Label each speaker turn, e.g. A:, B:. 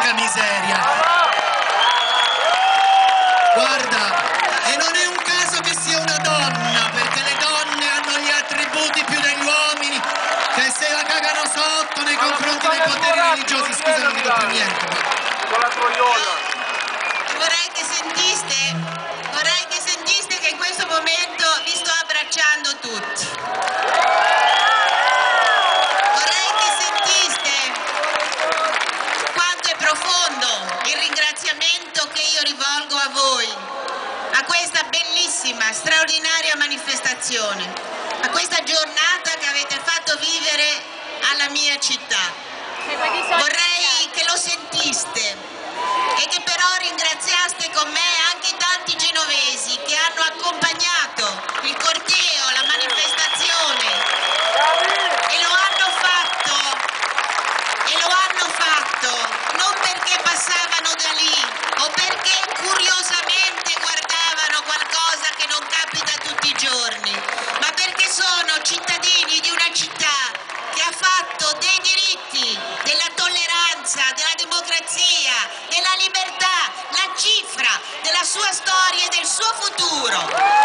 A: porca miseria. Guarda, e non è un caso che sia una donna, perché le donne hanno gli attributi più degli uomini, che se la cagano sotto nei confronti dei poteri religiosi. Scusa, non dico più niente.
B: Con la troiola.
C: Vorrei che sentiste che in questo momento vi sto abbracciando tutti. Vorrei che sentiste quanto è profondo il ringraziamento che io rivolgo a voi, a questa bellissima, straordinaria manifestazione, a questa giornata che avete fatto vivere alla mia città. Vorrei che lo sentiste e che però ringraziaste con me anche i tanti genovesi che hanno accompagnato il corteo, la manifestazione e lo hanno fatto non perché passavano da lì o perché curiosamente guardavano qualcosa che non capita tutti i giorni, ma perché sono cittadini di una città che ha fatto dei diritti, della tolleranza, della democrazia, della libertà, la cifra della sua storia e del suo futuro.